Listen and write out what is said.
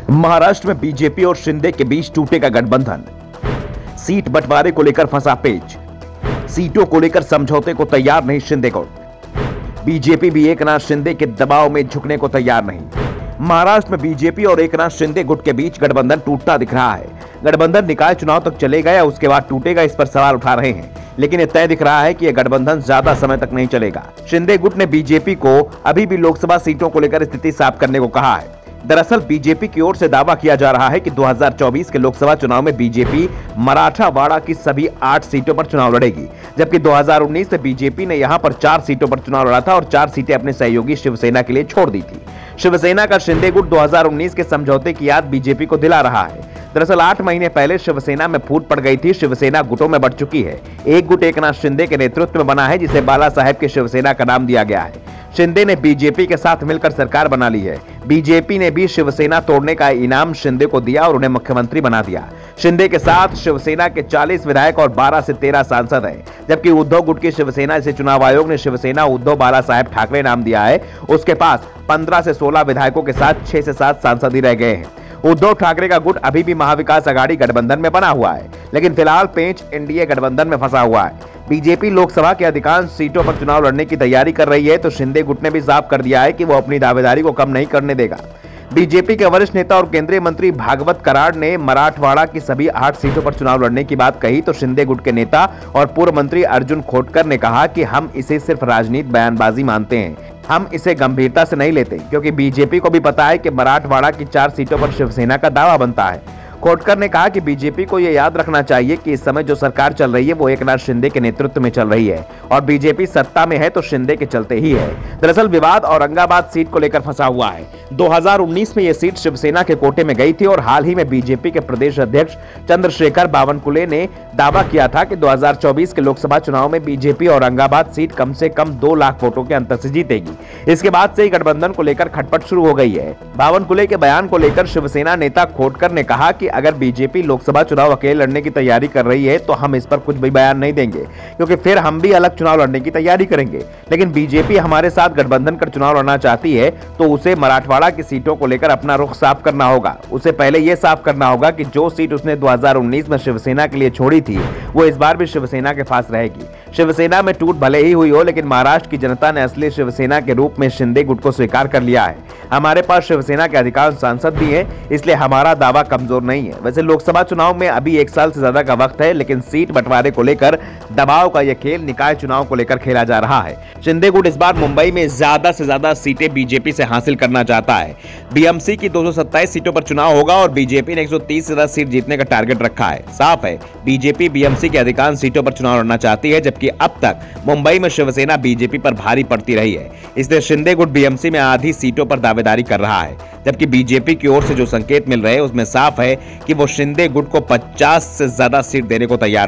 महाराष्ट्र में बीजेपी और शिंदे के बीच टूटेगा गठबंधन। सीट बंटवारे को लेकर फंसा पेच। सीटों को लेकर समझौते को तैयार नहीं शिंदे गुट। बीजेपी भी एकनाथ शिंदे के दबाव में झुकने को तैयार नहीं। महाराष्ट्र में बीजेपी और एकनाथ शिंदे गुट के बीच गठबंधन टूटता दिख रहा है। गठबंधन निकाय चुनाव तक चलेगा या उसके बाद टूटेगा, इस पर सवाल उठा रहे हैं, लेकिन यह तय दिख रहा है कि यह गठबंधन ज्यादा समय तक नहीं चलेगा। शिंदे गुट ने बीजेपी को अभी भी लोकसभा सीटों को लेकर स्थिति साफ करने को कहा है। दरअसल बीजेपी की ओर से दावा किया जा रहा है कि 2024 के लोकसभा चुनाव में बीजेपी मराठवाड़ा की सभी 8 सीटों पर चुनाव लड़ेगी, जबकि 2019 में बीजेपी ने यहां पर 4 सीटों पर चुनाव लड़ा था और 4 सीटें अपने सहयोगी शिवसेना के लिए छोड़ दी थी। शिवसेना का शिंदे गुट 2019 के समझौते की याद बीजेपी को दिला रहा है। दरअसल 8 महीने पहले शिवसेना में फूट पड़ गई थी। शिवसेना गुटों में बढ़ चुकी है। एक गुट एकनाथ शिंदे के नेतृत्व में बना है, जिसे बाला साहेब की शिवसेना का नाम दिया गया है। शिंदे ने बीजेपी के साथ मिलकर सरकार बना ली है। बीजेपी ने भी शिवसेना तोड़ने का इनाम शिंदे को दिया और उन्हें मुख्यमंत्री बना दिया। शिंदे के साथ शिवसेना के 40 विधायक और 12 से 13 सांसद हैं, जबकि उद्धव गुट की शिवसेना, जिसे चुनाव आयोग ने शिवसेना उद्धव बाला साहेब ठाकरे नाम दिया है, उसके पास 15 से 16 विधायकों के साथ 6 से 7 सांसद ही रह गए हैं। उद्धव ठाकरे का गुट अभी भी महाविकास आघाड़ी गठबंधन में बना हुआ है, लेकिन फिलहाल पेंच एनडीए गठबंधन में फंसा हुआ है। बीजेपी लोकसभा के अधिकांश सीटों पर चुनाव लड़ने की तैयारी कर रही है, तो शिंदे गुट ने भी साफ कर दिया है कि वो अपनी दावेदारी को कम नहीं करने देगा। बीजेपी के वरिष्ठ नेता और केंद्रीय मंत्री भागवत कराड़ ने मराठवाड़ा की सभी 8 सीटों पर चुनाव लड़ने की बात कही, तो शिंदे गुट के नेता और पूर्व मंत्री अर्जुन खोटकर ने कहा कि हम इसे सिर्फ राजनीतिक बयानबाजी मानते हैं, हम इसे गंभीरता से नहीं लेते, क्योंकि बीजेपी को भी पता है कि मराठवाड़ा की 4 सीटों पर शिवसेना का दावा बनता है। खोटकर ने कहा कि बीजेपी को यह याद रखना चाहिए कि इस समय जो सरकार चल रही है वो एकनाथ शिंदे के नेतृत्व में चल रही है और बीजेपी सत्ता में है तो शिंदे के चलते ही है। दरअसल विवाद औरंगाबाद सीट को लेकर फंसा हुआ है। 2019 में यह सीट शिवसेना के कोटे में गई थी और हाल ही में बीजेपी के प्रदेश अध्यक्ष चंद्रशेखर बावनकुले ने दावा किया था कि 2024 के लोकसभा चुनाव में बीजेपी औरंगाबाद सीट कम से कम 2 लाख वोटों के अंतर से जीतेगी। इसके बाद से ही गठबंधन को लेकर खटपट शुरू हो गई है। बावनकुले के बयान को लेकर शिवसेना नेता खोटकर ने कहा कि अगर बीजेपी लोकसभा चुनाव अकेले लड़ने की तैयारी कर रही है तो हम इस पर कुछ भी बयान नहीं देंगे, क्योंकि फिर हम भी अलग चुनाव लड़ने की तैयारी करेंगे। लेकिन बीजेपी हमारे साथ गठबंधन कर चुनाव लड़ना चाहती है तो उसे मराठवाड़ा की सीटों को लेकर अपना रुख साफ करना होगा। उसे पहले यह साफ करना होगा कि जो सीट उसने 2019 में शिवसेना के लिए छोड़ी थी वो इस बार भी शिवसेना के पास रहेगी। शिवसेना में टूट भले ही हुई हो, लेकिन महाराष्ट्र की जनता ने असली शिवसेना के रूप में शिंदे गुट को स्वीकार कर लिया है। हमारे पास शिवसेना के अधिकांश सांसद भी हैं, इसलिए हमारा दावा कमजोर नहीं है। वैसे लोकसभा चुनाव में अभी 1 साल से ज्यादा का वक्त है, लेकिन सीट बंटवारे को लेकर दबाव का यह खेल निकाय चुनाव को लेकर खेला जा रहा है। शिंदे गुट इस बार मुंबई में ज्यादा से ज्यादा सीटें बीजेपी से हासिल करना चाहता है। बीएमसी की 227 सीटों पर चुनाव होगा और बीजेपी ने 130 से ज्यादा सीट जीतने का टारगेट रखा है। साफ है, बीजेपी बीएमसी की अधिकांश सीटों पर चुनाव लड़ना चाहती है, जबकि अब तक मुंबई में शिवसेना बीजेपी पर भारी पड़ती रही है। इसलिए शिंदे गुट बीएमसी में आधी सीटों पर दावेदारी कर रहा है, जबकि बीजेपी की ओर से जो संकेत मिल रहे हैं उसमें साफ है कि वो शिंदे गुट को 50 से ज्यादा सीट देने को तैयार